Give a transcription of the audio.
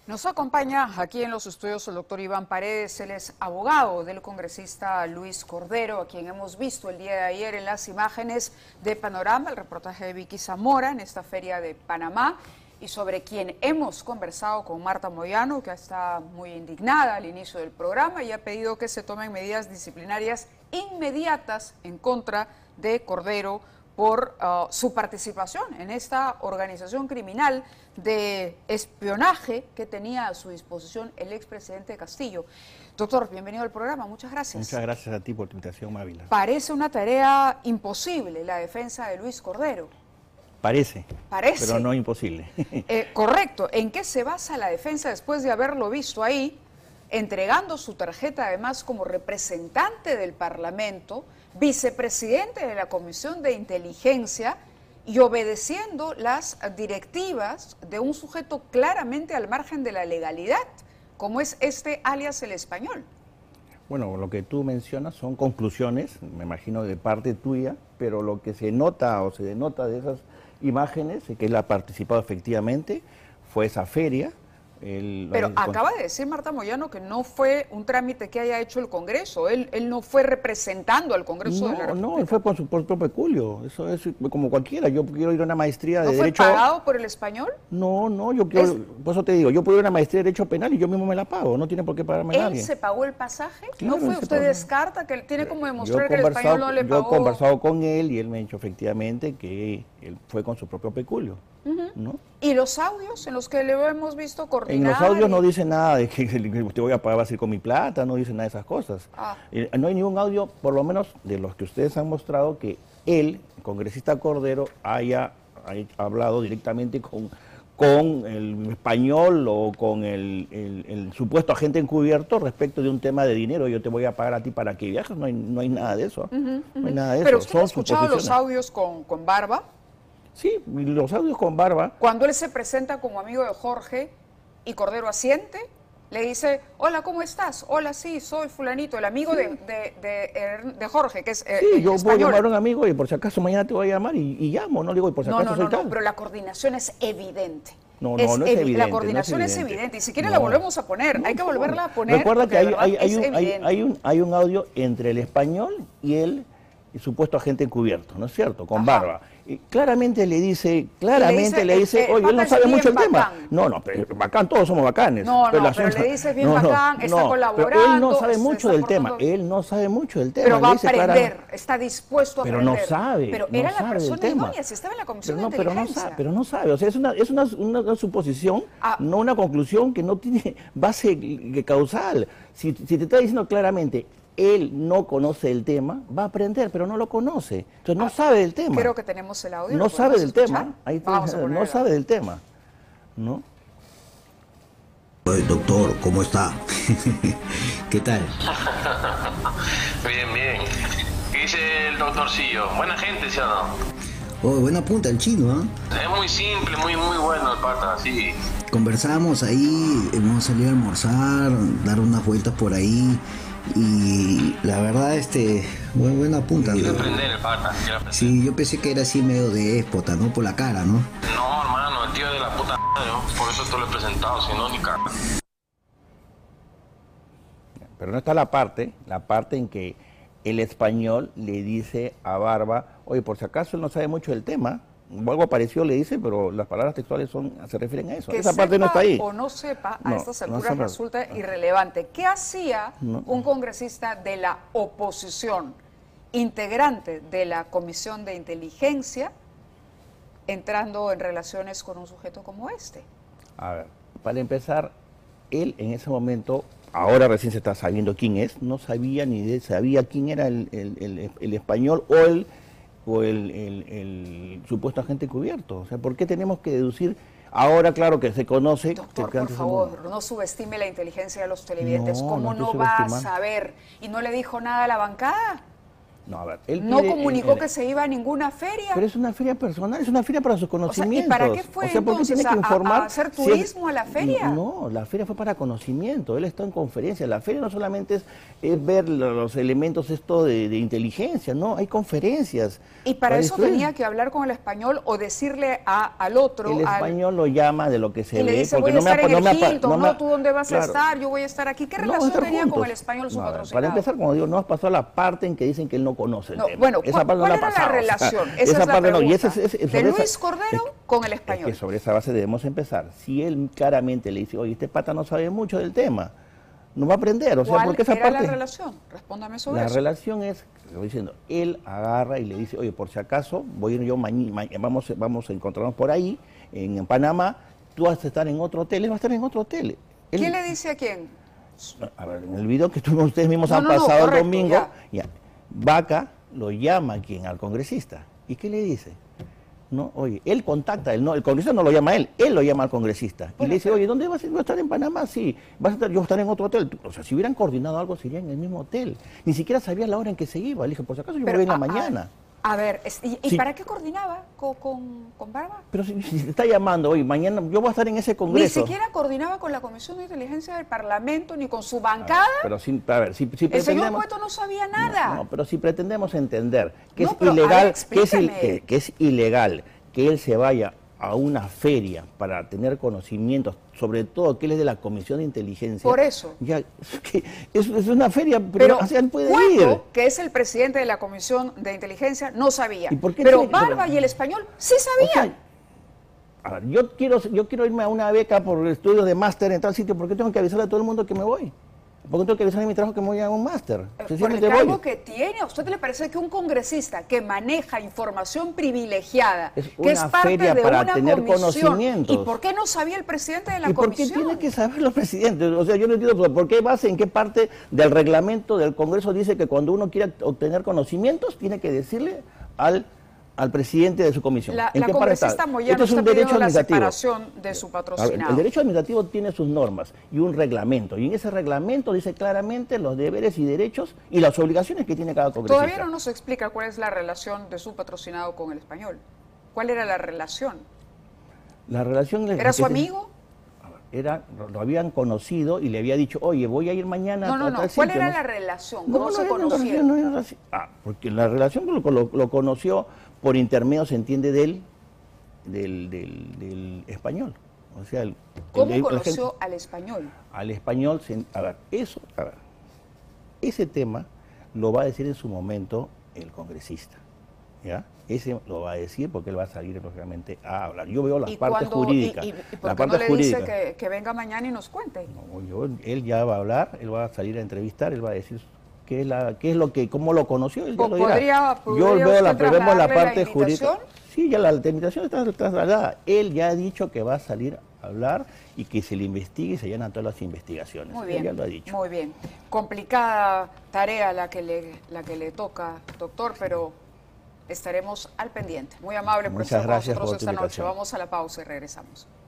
Nos acompaña aquí en los estudios el doctor Iván Paredes, él es abogado del congresista Luis Cordero, a quien hemos visto el día de ayer en las imágenes de Panorama, el reportaje de Vicky Zamora en esta feria de Panamá, y sobre quien hemos conversado con Marta Moyano, que está muy indignada al inicio del programa y ha pedido que se tomen medidas disciplinarias inmediatas en contra de Cordero por su participación en esta organización criminal de espionaje que tenía a su disposición el expresidente Castillo. Doctor, bienvenido al programa, muchas gracias. Muchas gracias a ti por tu invitación, Mávila. Parece una tarea imposible la defensa de Luis Cordero. Parece, pero no imposible. Correcto. ¿En qué se basa la defensa después de haberlo visto ahí, entregando su tarjeta además como representante del Parlamento, vicepresidente de la Comisión de Inteligencia y obedeciendo las directivas de un sujeto claramente al margen de la legalidad, como es este alias el Español? Bueno, lo que tú mencionas son conclusiones, me imagino de parte tuya, pero lo que se nota o se denota de esas imágenes, que él ha participado efectivamente, fue esa feria. Pero acaba de decir Marta Moyano que no fue un trámite que haya hecho el Congreso, él no fue representando al Congreso de la República. No, él fue por su propio peculio, eso es como cualquiera. Yo quiero ir a una maestría de Derecho... ¿No fue pagado por el Español? No, yo quiero, por eso te digo, yo puedo ir a una maestría de Derecho Penal y yo mismo me la pago, no tiene por qué pagarme nadie. ¿Él se pagó el pasaje? Claro, ¿No fue? ¿Usted descarta que él tiene como demostrar que el Español no le pagó? Yo he conversado con él y él me ha dicho efectivamente que él fue con su propio peculio. ¿No? ¿Y los audios en los que le hemos visto coordinar? En los audios no dice nada de que te voy a pagar así con mi plata, no dice nada de esas cosas. No hay ningún audio, por lo menos de los que ustedes han mostrado, que él, el congresista Cordero, haya hablado directamente con el Español o con el supuesto agente encubierto respecto de un tema de dinero. Yo te voy a pagar a ti para que viajes, no hay nada de eso. No hay nada de ¿Pero eso. usted ha escuchado los audios con Barba? Sí, los audios con Barba. Cuando él se presenta como amigo de Jorge y Cordero asiente, le dice, hola, ¿cómo estás? Hola, sí, soy fulanito, el amigo de Jorge, que es sí, yo español. Voy a llamar a un amigo y por si acaso mañana te voy a llamar y llamo, no le digo, y por si acaso soy tal. No, pero la coordinación es evidente. No es evidente. La coordinación es evidente y si quiere la volvemos a poner, hay que volverla a poner. Recuerda que hay un audio entre el Español y el supuesto agente encubierto, ¿no es cierto? Con Barba. Y claramente le dice, oye, él no sabe mucho el tema. No, pero bacán, todos somos bacanes. Pero le dice bien bacán, está colaborando. Pero él no sabe mucho del tema, él no sabe mucho del tema. Pero va a aprender, está dispuesto a aprender. Pero no sabe. Pero era la persona idónea, si estaba en la Comisión de Inteligencia. Pero no sabe, o sea, es una suposición, no una conclusión que no tiene base causal. Si te está diciendo claramente, él no conoce el tema, va a aprender, pero no lo conoce. Entonces no sabe del tema. Creo que tenemos el audio. No sabe del tema. No sabe del tema. ¿No? Oye, doctor, ¿cómo está? ¿Qué tal? Bien. ¿Qué dice el doctorcillo? Buena gente, ¿sí o no? Oh, buena punta el chino, ¿ah? Es muy simple, muy bueno el pata, sí. Conversamos ahí, hemos salido a almorzar, dar unas vueltas por ahí. Y la verdad, muy buena punta. Quiero aprender el pata. Sí, yo pensé que era así medio déspota, ¿no? Por la cara, ¿no? No, hermano, el tío de la puta madre, ¿no? Por eso te lo he presentado, si no, ni cara. Pero no está la parte en que el Español le dice a Barba, oye, por si acaso él no sabe mucho del tema, o algo parecido le dice, pero las palabras textuales se refieren a eso. Que esa parte no está ahí. O no sepa, a estas alturas resulta irrelevante. ¿Qué hacía un congresista de la oposición, integrante de la Comisión de Inteligencia, entrando en relaciones con un sujeto como este? A ver, para empezar, él en ese momento, ahora recién se está sabiendo quién es, no sabía sabía quién era el Español o el supuesto agente encubierto. O sea, ¿por qué tenemos que deducir? Ahora, claro que se conoce... Doctor, por favor, no subestime la inteligencia de los televidentes. ¿Cómo no va a saber? ¿Y no le dijo nada a la bancada? No, a ver, él no comunicó que se iba a ninguna feria. Pero es una feria personal, es una feria para sus conocimientos. O sea, ¿y para qué fue entonces? Tiene que informar, ¿A hacer turismo a la feria? No, la feria fue para conocimiento, él está en conferencia. La feria no solamente es ver los elementos de inteligencia, no, hay conferencias. ¿Y para eso tenía que hablar con el español o decirle al otro? El español lo llama de lo que se y ve. le dice, porque voy a estar en el Hilton, no, ¿tú dónde vas claro, a estar? Yo voy a estar aquí. ¿Qué relación tenía juntos con el español su patrocinado? Para empezar, como digo, no has pasado la parte en que dicen que él no conoce el tema. Bueno, esa parte ¿cuál no era la relación? Esa es la parte pregunta. no. Y ese de Luis Cordero con el español. Es que sobre esa base debemos empezar. Si él claramente le dice, oye, este pata no sabe mucho del tema, no va a aprender. O sea, porque esa ¿Cuál parte, era la relación? Respóndame sobre eso. La relación es, estoy diciendo, él agarra y le dice, oye, por si acaso, voy a ir yo vamos a encontrarnos por ahí, en Panamá, tú vas a estar en otro hotel, él va a estar en otro hotel. ¿Quién le dice a quién? A ver, en el video que ustedes mismos han pasado correcto, el domingo, Vaca lo llama a quien, al congresista. ¿Y qué le dice? No, oye, él contacta, el congresista no lo llama a él lo llama al congresista. Y le dice, oye, ¿dónde vas a ir? ¿Vas a estar en Panamá? Sí, yo voy a estar en otro hotel. O sea, si hubieran coordinado algo, sería en el mismo hotel. Ni siquiera sabía la hora en que se iba. Le dije, por si acaso yo me voy en la mañana. A ver, ¿y sí. para qué coordinaba con Barba? Pero si te está llamando, oye, mañana yo voy a estar en ese congreso. Ni siquiera coordinaba con la Comisión de Inteligencia del Parlamento, ni con su bancada. Pero si el señor Cueto no sabía nada. No, pero si pretendemos entender que es ilegal, que es ilegal que él se vaya a una feria para tener conocimientos, sobre todo que él es de la Comisión de Inteligencia. Por eso. Ya, es una feria, pero o sea, él puede ir. Que es el presidente de la Comisión de Inteligencia, no sabía. ¿Y por qué pero Barba y el español sí sabían. O sea, a ver, yo quiero irme a una beca por estudios de máster en tal sitio, ¿por qué tengo que avisarle a todo el mundo que me voy? ¿Por qué tengo que avisar en mi trabajo que me voy a un máster? Por el cargo que tiene, ¿a usted le parece que un congresista que maneja información privilegiada, que es parte de una comisión, ¿y por qué no sabía el presidente de la comisión? ¿Y por qué tiene que saber los presidentes? O sea, yo no entiendo por qué base, en qué parte del reglamento del Congreso dice que cuando uno quiere obtener conocimientos tiene que decirle al presidente de su comisión. La congresista Moyano está pidiendo la separación de su patrocinado. El derecho administrativo tiene sus normas y un reglamento, y en ese reglamento dice claramente los deberes y derechos y las obligaciones que tiene cada congresista. Todavía no nos explica cuál es la relación de su patrocinado con el español. ¿Cuál era la relación? La relación... ¿Era su amigo? Lo habían conocido y le había dicho, oye, voy a ir mañana a tal ¿Cuál sitio, era la relación? ¿Cómo se conocieron? Porque la relación lo conoció por intermedio, se entiende, del español. O sea, ¿Cómo conoció al español? Al español, ese tema lo va a decir en su momento el congresista. ¿Ya? Ese lo va a decir porque él va a salir lógicamente a hablar. Yo veo las partes jurídicas. ¿Y por qué no le dice que venga mañana y nos cuente? No, él ya va a hablar, él va a salir a entrevistar, él va a decir cómo lo conoció, él ya lo dirá. Vemos la parte jurídica. Sí, ya la invitación está trasladada. Él ya ha dicho que va a salir a hablar y que se le investigue y se llenan todas las investigaciones. Muy bien, él ya lo ha dicho. Muy bien. Complicada tarea la que le toca, doctor, pero estaremos al pendiente. Muy amable por estar con nosotros esta noche. Vamos a la pausa y regresamos.